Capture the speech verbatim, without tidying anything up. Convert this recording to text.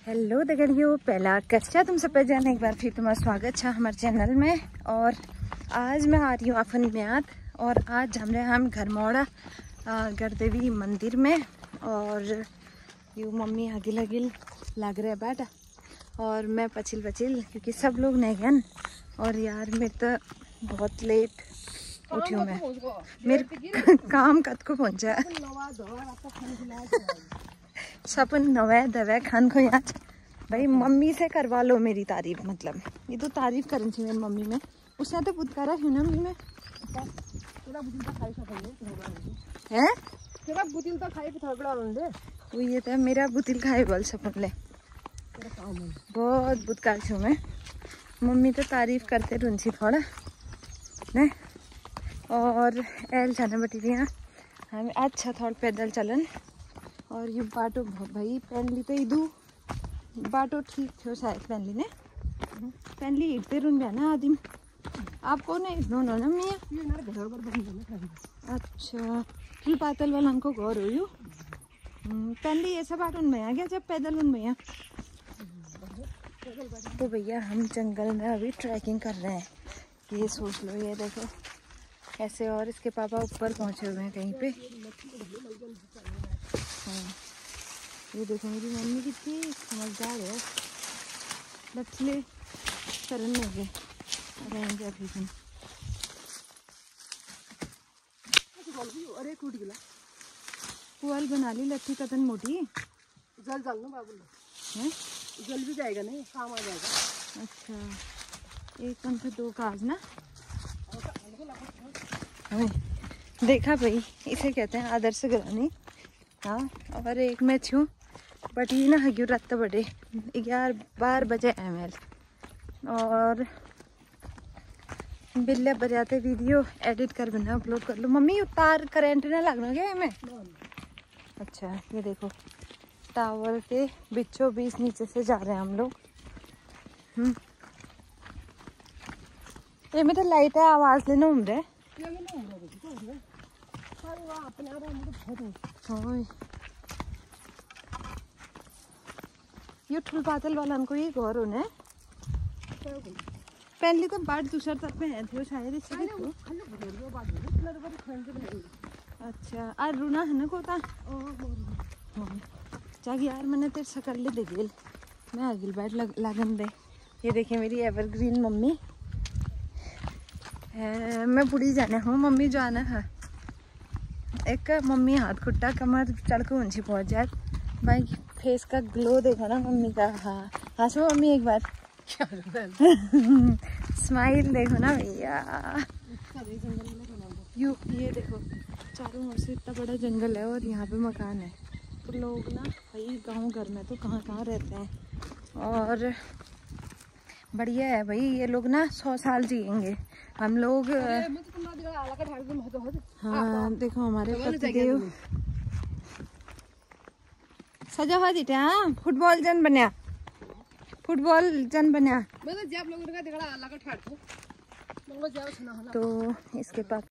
Hello दगड़ियों, पहला कच्चा तुम सब पे जाने एक बार फिर तुम्हारा स्वागत है हमारे चैनल में। और आज मैं आ रही हूँ अपन म्याद और आज हमने हम घर मोड़ा गढ़देवी मंदिर में। और यू मम्मी अगिल अगिल लग रहे बैठा और मैं पचिल पचिल क्योंकि सब लोग नहीं गए। और यार मैं तो बहुत लेट उठी हूँ, मैं मेरे काम कद को पहुँचा सपन नवा दवा खान को याद भाई मम्मी से करवा लो मेरी तारीफ। मतलब ये तो तारीफ करनी चाहिए मेरी मम्मी में, उसने तो बुत करा है ना मम्मी में है तेरा बुतिल तो खाए थोड़ा होंगे वो ये तो मेरा बुतिल खाए बोल सपन ले बहुत बुत कर छू मैं। मम्मी तो तारीफ करते रुंसी थोड़ा ने। और एल जाना बटी रही हैं हम अच्छा थोड़ा पैदल चलन। और ये बाटो भाई पहन ली तो इधू बाटो ठीक थे शायद पहन ली ने पहन ली इतने रुन गया ना आदिम आपको नहीं दोनों ना मैं। अच्छा फिर पातल वाला हमको गौर हो यू पहन ली ऐसा बाटो में आ गया जब पैदल उन भैया। तो भैया हम जंगल में अभी ट्रैकिंग कर रहे हैं, ये सोच लो। ये देखो ऐसे और इसके पापा ऊपर पहुंचे हुए हैं कहीं पे। हाँ ये देखो मेरी मम्मी कितनी समझदार है, लचले शरण में गए रहेंगे अभी दिन। अरे टूट गया पुआल बना ली लट्ठी कतन मोटी जल जल ना बाबू है जल भी जाएगा नहीं काम आ जाएगा। अच्छा एक कम से दो काज ना हमें देखा भाई इसे कहते हैं आदर्श ग्रानी। हाँ और एक मैं छूँ बट ये ना हग्यू रात बड़े ग्यारह बारह बजे एम एल और बिल्ले बजाते वीडियो एडिट कर बना अपलोड कर लो। मम्मी तार करंट ना लगना क्या हमें। अच्छा ये देखो टावर के बीचों बीच नीचे से जा रहे हैं हम लोग। हम्म ये में तो लाइट है आवाज लेना उम्र है। ये ठुल पातल वाला उनको ये गौर होने पहले तो बाट दूसरा तक में है थे शायद इसलिए तो। अच्छा और रूना है ना कोता जाग यार मैंने तेरे शकल ले दे गेल मैं आगिल बैठ लग, लगन दे। ये देखिए मेरी एवरग्रीन मम्मी है, मैं बुढ़ी जाने हूँ मम्मी जो आना है एक मम्मी हाथ खुट्टा कमर चढ़ के ऊंची पहुँच जाए भाई। फेस का ग्लो देखो ना मम्मी का। हाँ हंसो मम्मी एक बार स्माइल देखो ना भैया। यू ये देखो चारों ओर से इतना बड़ा जंगल है और यहाँ पे मकान है तो लोग ना भाई गांव घर में तो कहाँ कहाँ रहते हैं। और बढ़िया है भाई ये लोग ना सौ साल जिएंगे हम लोग। हाँ देखो हमारे पतिदेव सजा हुआ जीते। हाँ फुटबॉल जन बना फुटबॉल जन बना तो इसके पास